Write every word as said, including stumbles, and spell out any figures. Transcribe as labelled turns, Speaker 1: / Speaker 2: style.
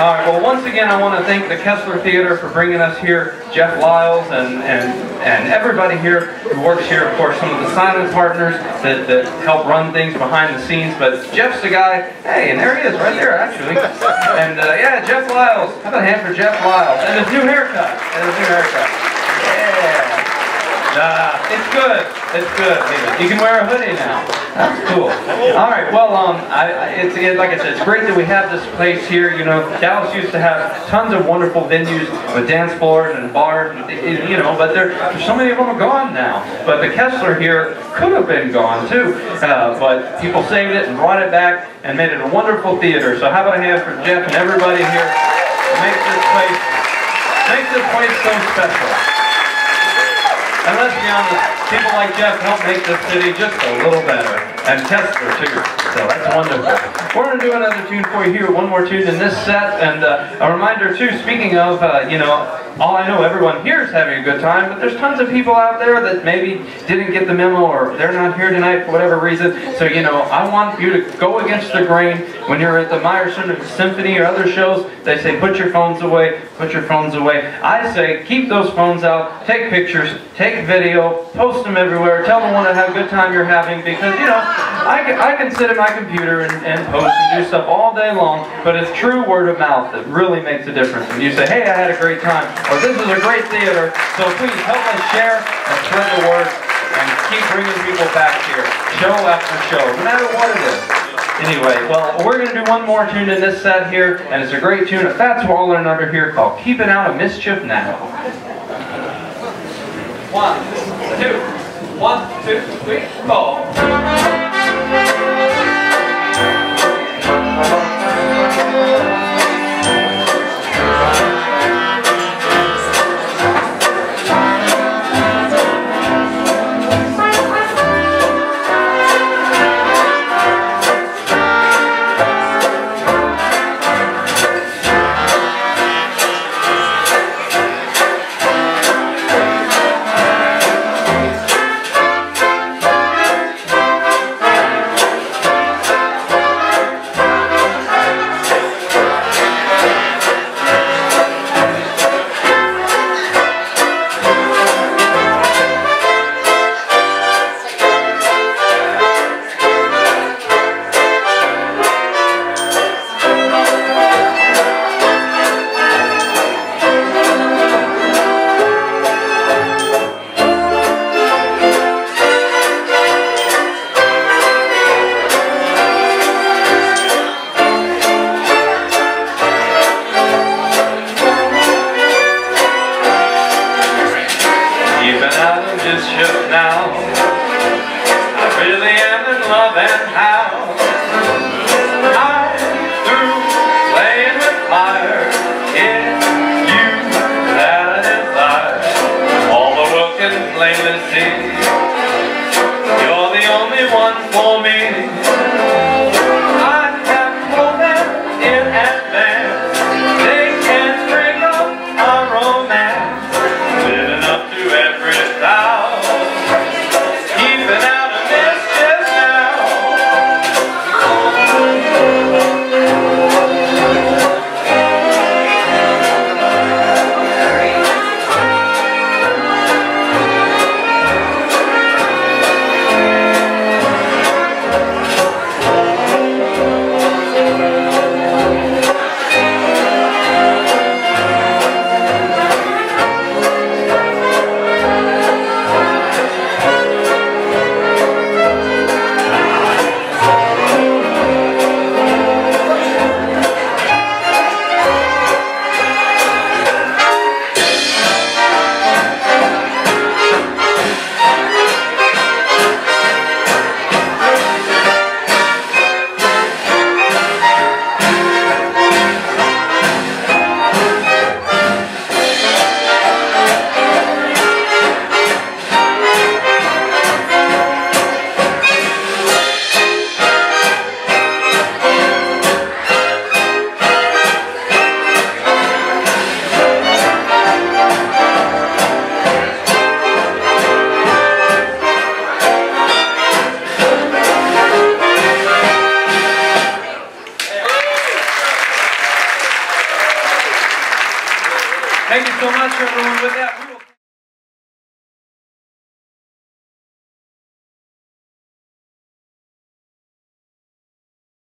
Speaker 1: All right, well, once again, I want to thank the Kessler Theater for bringing us here, Jeff Lyles, and, and, and everybody here who works here, of course, some of the silent partners that, that help run things behind the scenes, but Jeff's the guy, hey, and there he is, right there, actually. And, uh, yeah, Jeff Lyles. How about a hand for Jeff Lyles? And his new haircut. And his new haircut. Yeah. Nah, it's good. It's good. You can wear a hoodie now. That's cool. All right. Well, um, I, it's it, like I said, it's great that we have this place here. You know, Dallas used to have tons of wonderful venues with dance floors and bars. You know, but there, so many of them are gone now. But the Kessler here could have been gone too. Uh, but people saved it and brought it back and made it a wonderful theater. So how about a hand for Jeff and everybody here who makes this place makes this place so special. And let's be honest, people like Jeff help make this city just a little better. And Kessler too. So that's wonderful. We're going to do another tune for you here, one more tune in this set. And uh, a reminder too, speaking of, uh, you know, all I know everyone here is having a good time, but there's tons of people out there that maybe didn't get the memo or they're not here tonight for whatever reason. So, you know, I want you to go against the grain. When you're at the Meyerson Symphony or other shows, they say put your phones away, put your phones away. I say keep those phones out, take pictures, take video, post them everywhere, tell them what a good time you're having, because, you know, I can, I can sit at my computer and, and post and do stuff all day long, but it's true word of mouth that really makes a difference. When you say, hey, I had a great time, or this is a great theater, so please help us share and spread the word and keep bringing people back here, show after show, no matter what it is. Anyway, well, we're going to do one more tune in this set here, and it's a great tune, a Fats Waller number here called Keeping Out of Mischief Now. One, two, one, two, three, four. Now, I really am in love, and how I'm through playing with fire. It's you that I desire. All the world can plainly see you're the only one for me. I have told them in advance they can't break up our romance, living up to every vow. Thank you so much, everyone. With that.